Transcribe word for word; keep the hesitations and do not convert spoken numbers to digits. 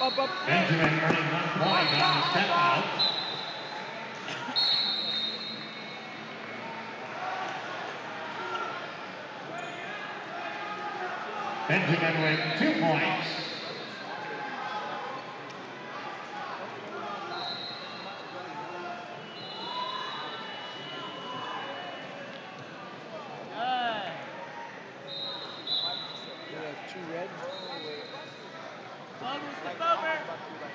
up, up. Benjamin earning one point on the step out. Benjamin with two points. Two red. Bubbles, step over.